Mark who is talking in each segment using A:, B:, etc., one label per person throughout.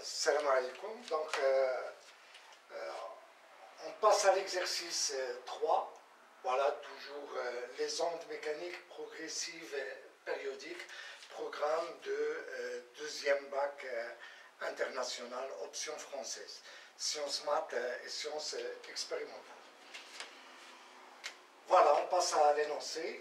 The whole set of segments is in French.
A: Salam alaikum. Donc, on passe à l'exercice 3. Voilà, toujours les ondes mécaniques progressives et périodiques, programme de deuxième bac international, option française, sciences maths et sciences expérimentales. Voilà, on passe à l'énoncé.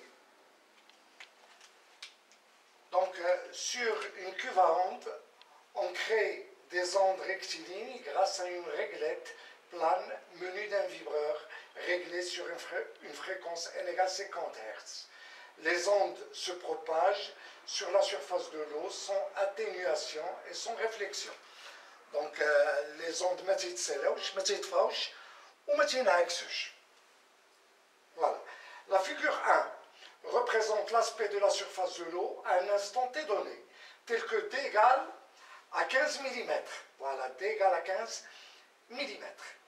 A: Donc, sur une cuve à ondes, on crée des ondes rectilignes grâce à une réglette plane munie d'un vibreur réglé sur une fréquence n égale 50 Hz. Les ondes se propagent sur la surface de l'eau sans atténuation et sans réflexion. Donc, les ondes ما تيتسالاوش, ما تيتفاوش وما تينعكسوش. Voilà. La figure 1 représente l'aspect de la surface de l'eau à un instant t donné, tel que d égale à 15 mm. Voilà, d égale à 15 mm.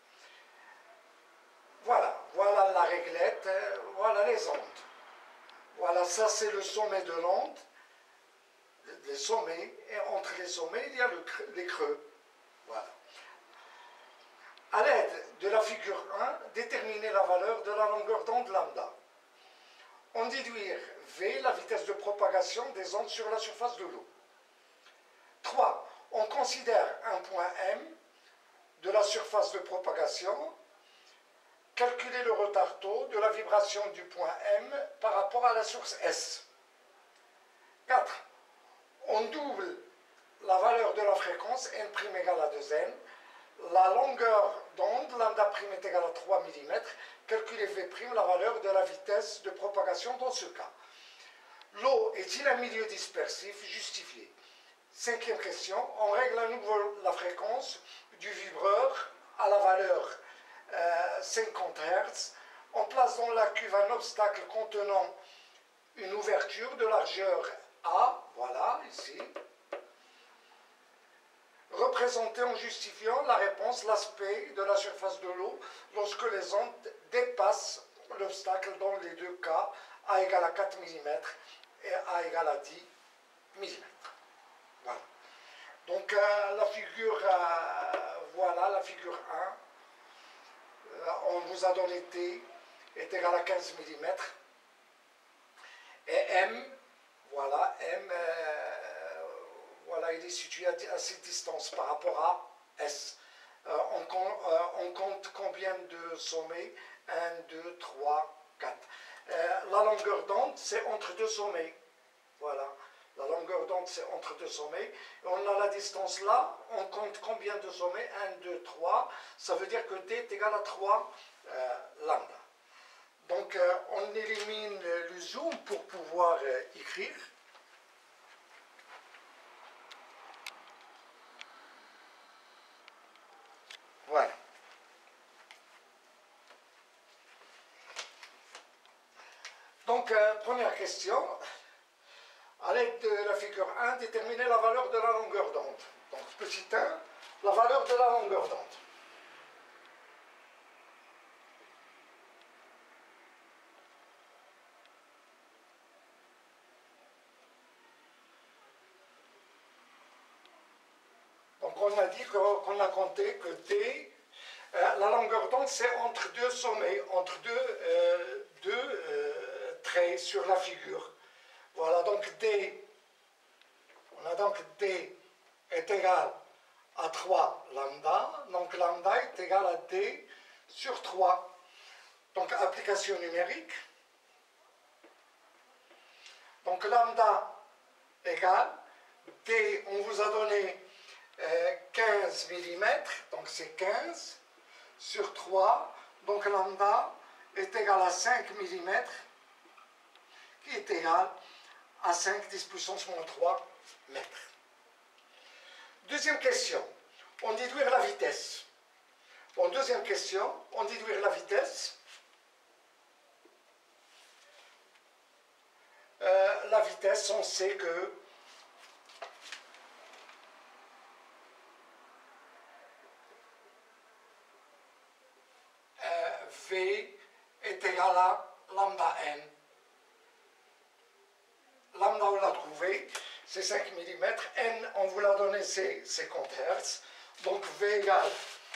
A: Voilà, voilà la réglette, voilà les ondes. Voilà, ça c'est le sommet de l'onde, les sommets, et entre les sommets, il y a les creux. Voilà. À l'aide de la figure 1, déterminer la valeur de la longueur d'onde lambda. On déduire V, la vitesse de propagation des ondes sur la surface de l'eau. 3. On considère un point M de la surface de propagation. Calculer le retard taux de la vibration du point M par rapport à la source S. 4. On double la valeur de la fréquence N' égale à 2N. La longueur d'onde, lambda prime est égale à 3 mm. Calculer V', la valeur de la vitesse de propagation dans ce cas. L'eau est-il un milieu dispersif? Justifié. 5e question. On règle à nouveau la fréquence du vibreur à la valeur 50 Hz. On place dans la cuve un obstacle contenant une ouverture de largeur A. Voilà, ici. Représenter en justifiant la réponse l'aspect de la surface de l'eau lorsque les ondes dépassent l'obstacle dans les deux cas, A égale à 4 mm et A égale à 10 mm. Voilà. Donc la figure, voilà la figure 1. On vous a donné T est égal à 15 mm. Et M, voilà, M, voilà, il est situé à cette distance par rapport à S. On compte combien de sommets? 1, 2, 3, 4. La longueur d'onde, c'est entre deux sommets. Voilà. La longueur d'onde, c'est entre deux sommets. Et on a la distance là. On compte combien de sommets? 1, 2, 3. Ça veut dire que D est égal à 3 lambda. Donc, on élimine le zoom pour pouvoir écrire. Voilà. Donc, première question. À l'aide de la figure 1, déterminer la valeur de la longueur d'onde. Donc, petit 1, la valeur de la longueur d'onde. Donc, on a dit qu'on a compté que D, la longueur d'onde, c'est entre deux sommets, entre deux traits sur la figure. Voilà, donc D, on a donc D est égal à 3 lambda, donc lambda est égal à D sur 3. Donc application numérique, donc lambda égale D, on vous a donné 15 mm, donc c'est 15 sur 3, donc lambda est égal à 5 mm, qui est égal à 5 10 puissance moins 3 mètres. Deuxième question, on déduire la vitesse. Bon, deuxième question, on déduire la vitesse. La vitesse, on sait que V est égal à lambda n. Lambda, on l'a trouvé, c'est 5 mm. N, on vous l'a donné, c'est 50 Hz. Donc V égale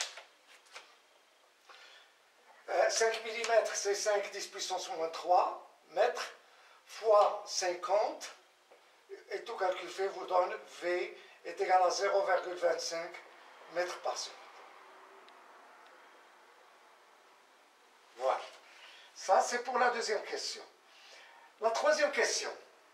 A: 5 mm, c'est 5 10 puissance moins 3 mètres fois 50. Et tout calcul fait vous donne V est égal à 0,25 mètres par seconde. Voilà. Ça, c'est pour la deuxième question. La troisième question.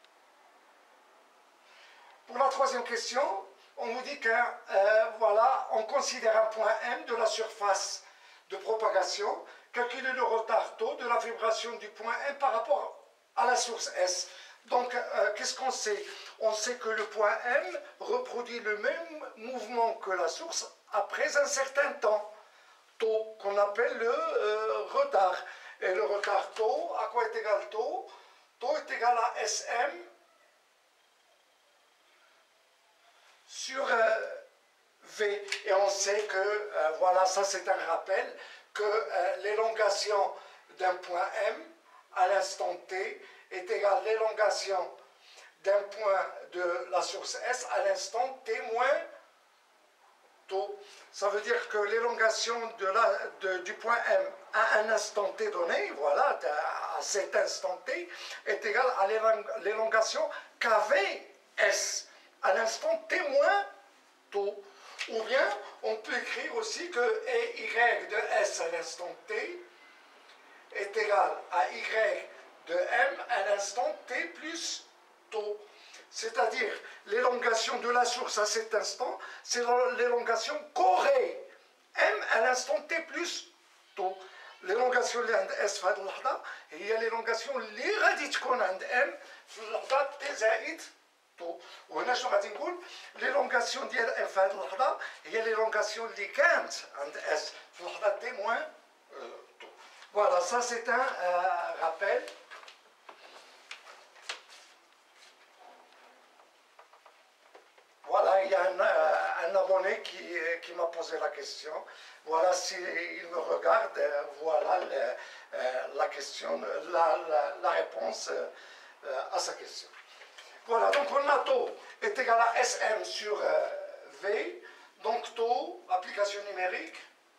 A: Pour la troisième question, on vous dit que, voilà, on considère un point M de la surface de propagation, calculer le retard taux de la vibration du point M par rapport à la source S. Donc, qu'est-ce qu'on sait? On sait que le point M reproduit le même mouvement que la source après un certain temps, taux, qu'on appelle le retard. Et le retard taux, à quoi est égal taux? Taux est égal à Sm sur V. Et on sait que, voilà, ça c'est un rappel, que l'élongation d'un point M à l'instant T est égale à l'élongation d'un point de la source S à l'instant T moins taux. Ça veut dire que l'élongation du point M à un instant T donné, voilà, à cet instant T, est égale à l'élongation qu'avait S à l'instant T moins taux. Ou bien, on peut écrire aussi que Y de S à l'instant T est égal à Y de M à l'instant T plus taux. C'est-à-dire, l'élongation de la source à cet instant, c'est l'élongation qu'aurait M à l'instant T plus taux. L'élongation اللي عند S في هذه اللحظة هي l'élongation اللي غادي تكون عند M في اللحظة T زائد taux. وهنا شنو غادي نقول؟ l'élongation ديال M في هذه اللحظة هي l'élongation اللي كانت عند S في اللحظة T moins taux. Voilà, ça c'est un rappel. Voilà, il y a un abonné qui m'a posé la question. Voilà, s'il me regarde, voilà la question, la réponse à sa question. Voilà, donc on a taux est égal à Sm sur V. Donc taux, application numérique,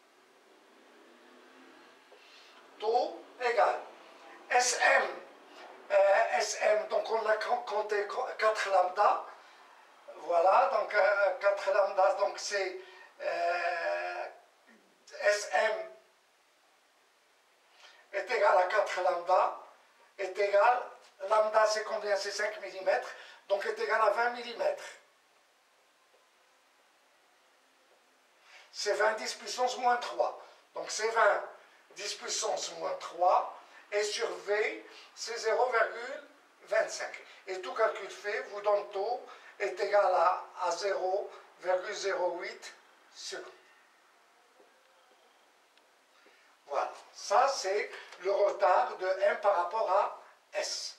A: taux égale Sm. Sm, donc on a compté 4 lambda. Voilà, donc 4 lambda, donc c'est Sm est égal à 4 lambda, est égal, lambda c'est combien? C'est 5 mm, donc est égal à 20 mm. C'est 20 10 puissance moins 3. Donc c'est 20 10 puissance moins 3, et sur V, c'est 0,25. Et tout calcul fait vous donne taux est égal à 0,08 secondes. Voilà, ça c'est le retard de M par rapport à S.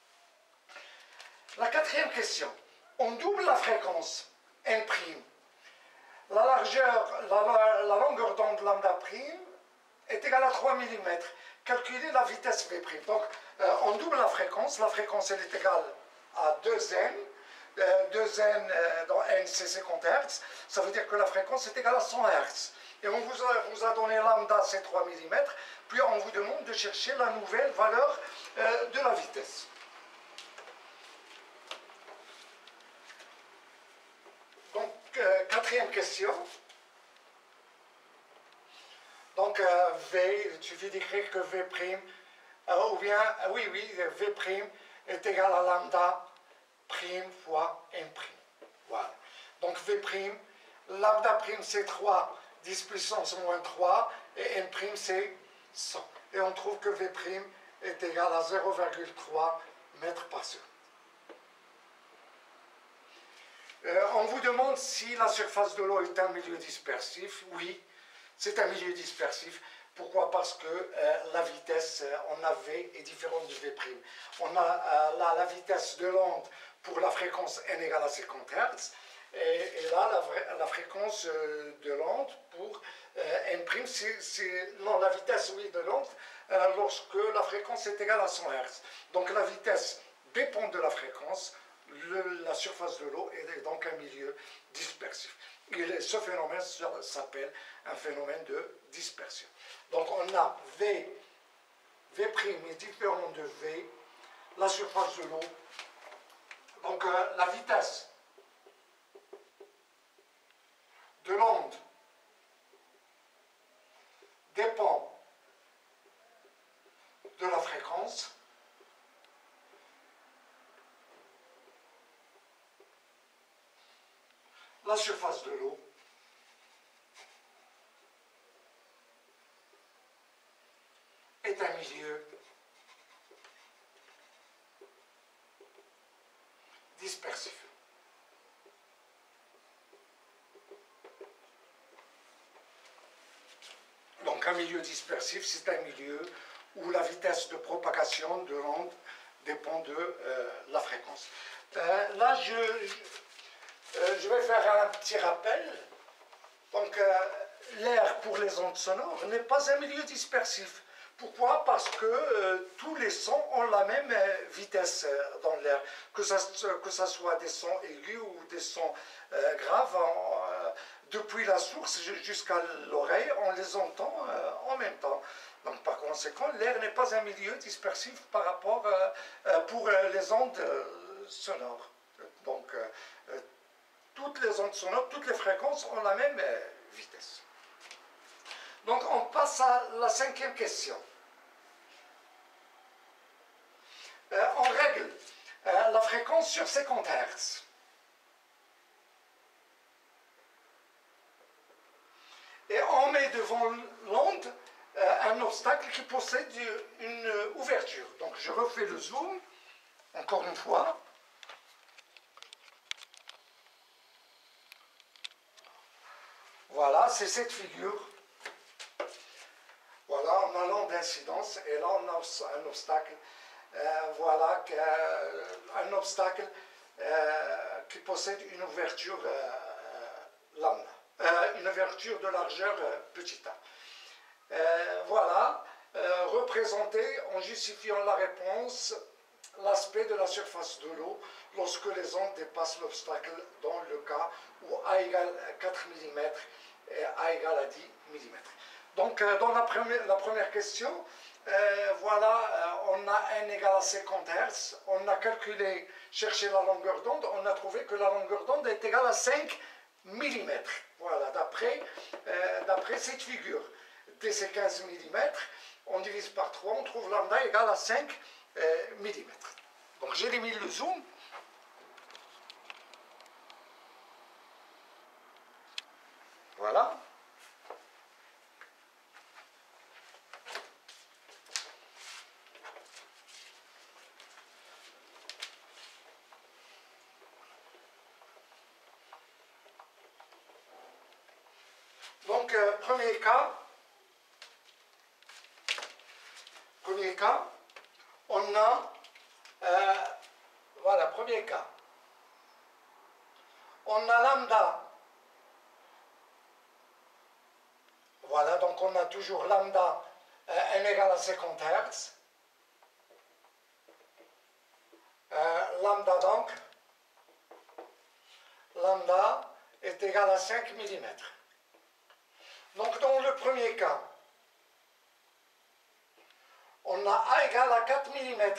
A: La quatrième question, on double la fréquence N'. La longueur d'onde lambda prime est égale à 3 mm. Calculez la vitesse V'. Donc on double la fréquence elle est égale à 2N. 2N dans N c'est 50 Hz, ça veut dire que la fréquence est égale à 100 Hz. Et on vous a donné lambda c'est 3 mm, puis on vous demande de chercher la nouvelle valeur de la vitesse. Donc, quatrième question. Donc, V, il suffit d'écrire que V', ou bien, oui, V' est égal à lambda prime fois N'. Voilà. Donc V', lambda prime c'est 3, 10 puissance moins 3, et N' c'est 100. Et on trouve que V' est égal à 0,3 mètres par seconde. On vous demande si la surface de l'eau est un milieu dispersif. Oui, c'est un milieu dispersif. Pourquoi? Parce que la vitesse en AV est différente du V'. On a la vitesse de l'onde pour la fréquence n égale à 50 Hz, et là la fréquence de l'onde pour n', non, la vitesse oui, de l'onde lorsque la fréquence est égale à 100 Hz. Donc la vitesse dépend de la fréquence, la surface de l'eau est donc un milieu dispersif. Ce phénomène s'appelle un phénomène de dispersion. Donc on a V est différent de V, la surface de l'eau. Donc la vitesse de l'onde dépend de la fréquence. La surface de l'eau est un milieu dispersif. Donc un milieu dispersif, c'est un milieu où la vitesse de propagation de l'onde dépend de la fréquence. Là, je vais faire un petit rappel. Donc l'air pour les ondes sonores n'est pas un milieu dispersif. Pourquoi? Parce que tous les sons ont la même vitesse dans l'air, que ça soit des sons aigus ou des sons graves. Depuis la source jusqu'à l'oreille, on les entend en même temps. Donc par conséquent, l'air n'est pas un milieu dispersif par rapport pour les ondes sonores. Donc toutes les ondes sonores, toutes les fréquences ont la même vitesse. Donc on passe à la 5e question. On règle la fréquence sur 50 Hz. Et on met devant l'onde un obstacle qui possède une ouverture. Donc je refais le zoom, encore une fois. Voilà, c'est cette figure. Voilà, on a l'onde d'incidence et là on a un obstacle. Voilà, un obstacle qui possède une ouverture lambda, une ouverture de largeur petit a. Voilà, représenté en justifiant la réponse l'aspect de la surface de l'eau lorsque les ondes dépassent l'obstacle dans le cas où A égale 4 mm et A égale à 10 mm. Donc dans la première question, voilà, on a n égale à 50 Hz, on a calculé, cherché la longueur d'onde, on a trouvé que la longueur d'onde est égale à 5 mm. Voilà, d'après cette figure. Dès ces 15 mm, on divise par 3, on trouve lambda égale à 5 mm. Donc j'élimine le zoom. Voilà. Donc, premier cas, on a, voilà, premier cas, on a lambda, voilà, donc on a toujours lambda n égale à 50 Hz, lambda donc, lambda est égal à 5 mm. Donc dans le premier cas, on a A égale à 4 mm.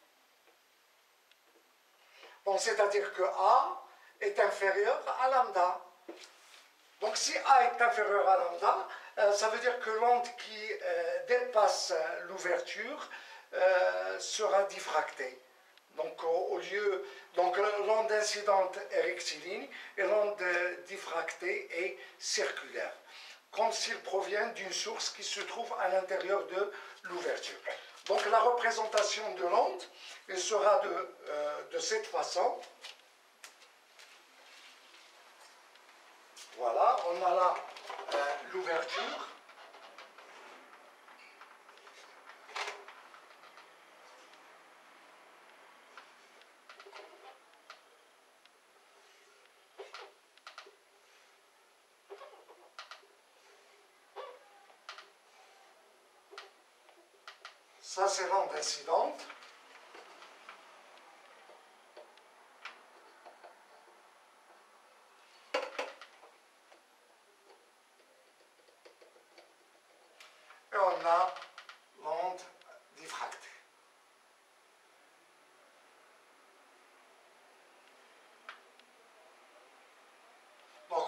A: Bon, c'est-à-dire que A est inférieur à lambda. Donc si A est inférieur à lambda, ça veut dire que l'onde qui dépasse l'ouverture sera diffractée. Donc donc l'onde incidente est rectiligne et l'onde diffractée est circulaire, comme s'il provient d'une source qui se trouve à l'intérieur de l'ouverture. Donc la représentation de l'onde sera de cette façon. Voilà, on a là l'ouverture. Ça, c'est l'onde incidente.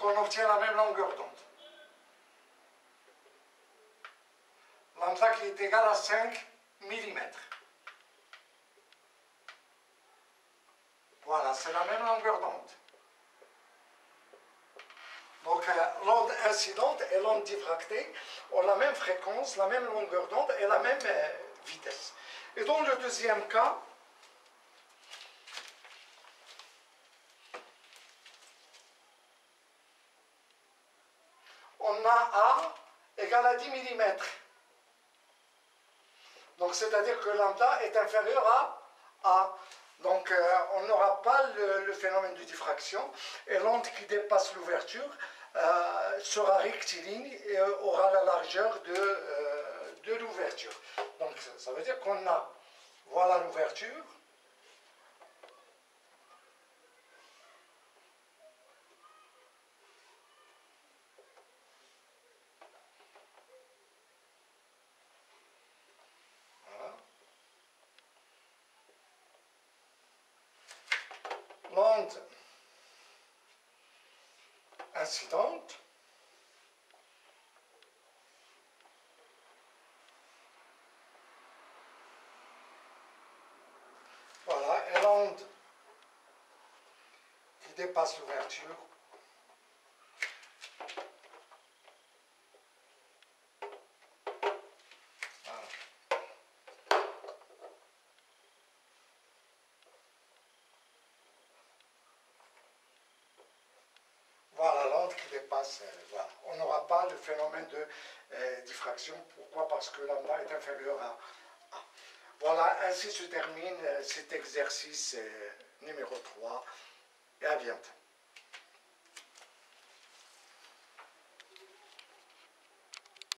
A: on obtient la même longueur d'onde. Lambda qui est égal à 5 mm. Voilà, c'est la même longueur d'onde. Donc l'onde incidente et l'onde diffractée ont la même fréquence, la même longueur d'onde et la même vitesse. Et dans le deuxième cas, on a A égale à 10 mm. Donc c'est-à-dire que lambda est inférieur à A. Donc on n'aura pas le phénomène de diffraction et l'onde qui dépasse l'ouverture sera rectiligne et aura la largeur de l'ouverture. Donc ça veut dire qu'on a, voilà l'ouverture, voilà. L'onde incidente, voilà, et l'onde qui dépasse l'ouverture, voilà l'onde qui dépasse, voilà. On n'aura pas le phénomène de diffraction. Pourquoi? Parce que lambda est inférieur à A. Voilà, ainsi se termine cet exercice numéro 3 et à bientôt.